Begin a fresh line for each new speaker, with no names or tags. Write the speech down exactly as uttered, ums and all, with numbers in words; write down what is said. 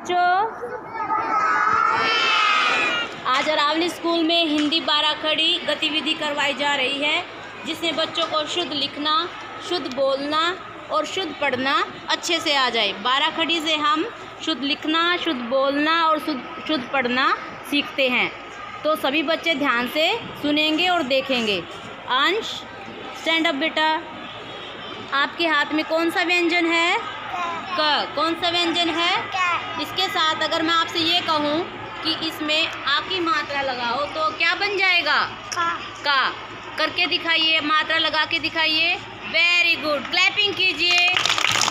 बच्चों, आज अरावली स्कूल में हिंदी बाराखड़ी गतिविधि करवाई जा रही है, जिसमें बच्चों को शुद्ध लिखना, शुद्ध बोलना और शुद्ध पढ़ना अच्छे से आ जाए। बाराखड़ी से हम शुद्ध लिखना, शुद्ध बोलना और शुद्ध शुद्ध पढ़ना सीखते हैं। तो सभी बच्चे ध्यान से सुनेंगे और देखेंगे। अंश, स्टैंड अप बेटा। आपके हाथ में कौन सा व्यंजन है? क। कौन सा व्यंजन है? इसके साथ अगर मैं आपसे ये कहूँ कि इसमें आ की मात्रा लगाओ तो क्या बन जाएगा? का। का। करके दिखाइए, मात्रा लगा के दिखाइए। वेरी गुड, क्लैपिंग कीजिए।